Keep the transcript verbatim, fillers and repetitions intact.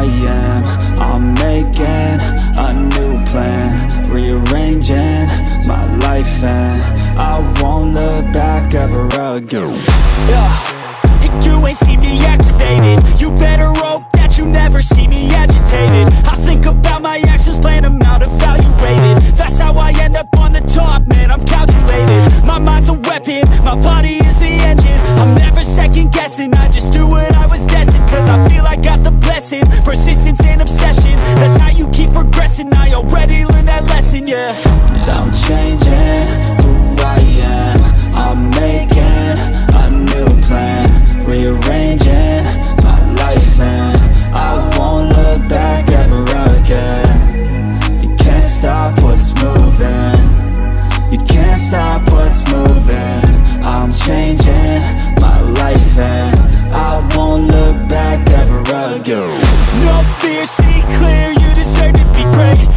I am. I'm making a new plan, rearranging my life, and I won't look back ever again. Yeah. You ain't see me activated. You better hope that you never see me agitated. I think about my actions, plan them out, evaluated. That's how I end up on the top, man, I'm calculated. My mind's a weapon, my body is the engine. I'm never second guessing, I just do what I was destined. Cause I feel I got the blessing, persistence and obsession. That's how you keep progressing, I already learned that lesson, yeah. I'm changing who I am. I'm making a new plan, rearranging my life, and I won't look back ever again. You can't stop what's moving, you can't stop what's moving. I'm changing my life, and I won't look back ever again. No fear, see clear, you deserve to be great.